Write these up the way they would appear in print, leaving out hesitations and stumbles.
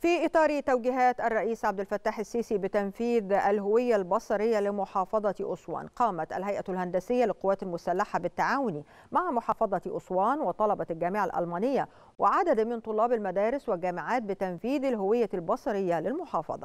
في إطار توجيهات الرئيس عبد الفتاح السيسي بتنفيذ الهوية البصرية لمحافظة أسوان، قامت الهيئة الهندسية للقوات المسلحة بالتعاون مع محافظة أسوان وطلبة الجامعة الألمانية وعدد من طلاب المدارس والجامعات بتنفيذ الهوية البصرية للمحافظة.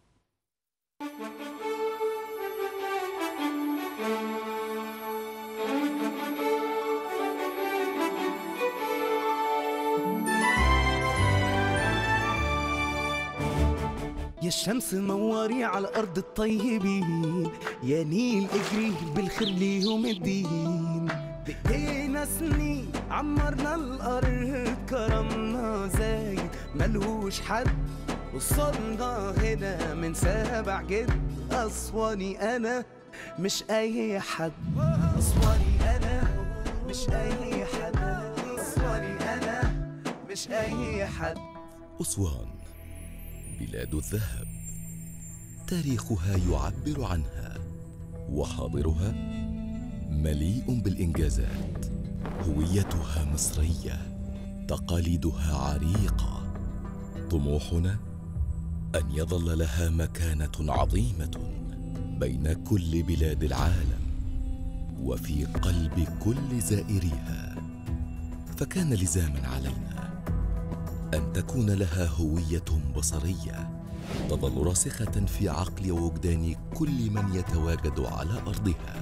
يا الشمس نوري على أرض الطيبين، يا نيل اجري بالخير ليوم الدين. بقينا سنين عمرنا الأرض، كرمنا زايد ملهوش حد، وصلنا هنا من سابع جد. أسواني أنا مش أي حد، أسواني أنا مش أي حد، أسواني أنا مش أي حد. أسوان بلاد الذهب، تاريخها يعبر عنها، وحاضرها مليء بالإنجازات. هويتها مصرية، تقاليدها عريقة. طموحنا أن يظل لها مكانة عظيمة بين كل بلاد العالم وفي قلب كل زائريها. فكان لزاما علينا أن تكون لها هوية بصرية تظل راسخة في عقل ووجدان كل من يتواجد على أرضها.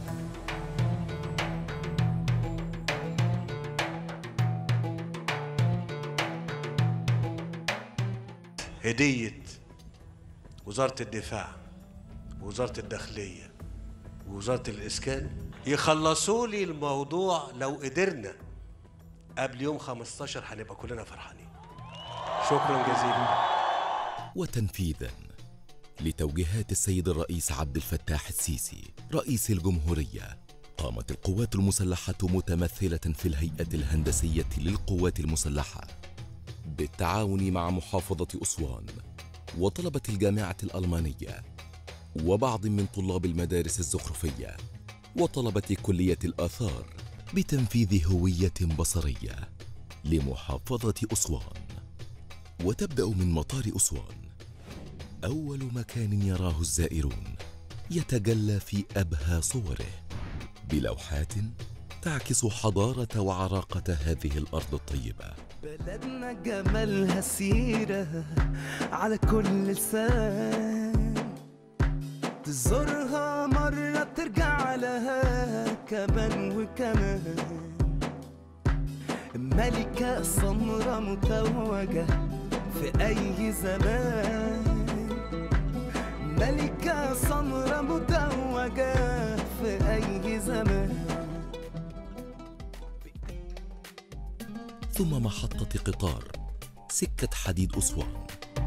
هدية وزارة الدفاع ووزارة الداخلية ووزارة الإسكان يخلصوا لي الموضوع. لو قدرنا قبل يوم 15 هنبقى كلنا فرحانين. شكرا جزيلا. وتنفيذا لتوجيهات السيد الرئيس عبد الفتاح السيسي رئيس الجمهورية، قامت القوات المسلحة متمثلة في الهيئة الهندسية للقوات المسلحة بالتعاون مع محافظة أسوان وطلبة الجامعة الألمانية وبعض من طلاب المدارس الزخرفية وطلبة كلية الآثار بتنفيذ هوية بصرية لمحافظة أسوان. وتبدأ من مطار أسوان، أول مكان يراه الزائرون يتجلى في أبهى صوره بلوحات تعكس حضارة وعراقة هذه الأرض الطيبة. بلدنا جمالها سيرة على كل لسان، تزورها مرة ترجع لها كمان وكمان. ملكة سمرة متوجة في أي زمان، ملكة سمرة متوجة في أي زمان. ثم محطة قطار سكة حديد أسوان،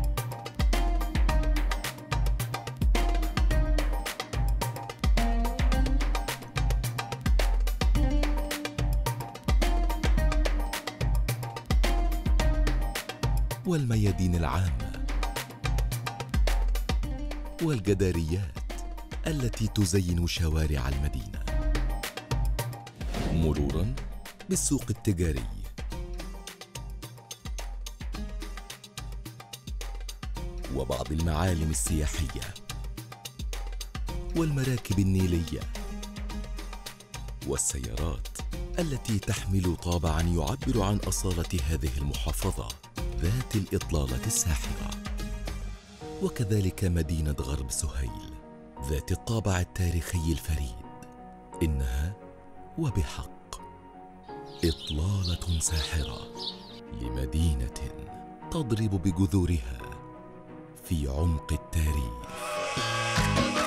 والميادين العامة والجداريات التي تزين شوارع المدينة، مرورا بالسوق التجاري وبعض المعالم السياحية والمراكب النيلية والسيارات التي تحمل طابعا يعبر عن أصالة هذه المحافظة ذات الإطلالة الساحرة. وكذلك مدينة غرب سهيل ذات الطابع التاريخي الفريد، إنها وبحق إطلالة ساحرة لمدينة تضرب بجذورها في عمق التاريخ.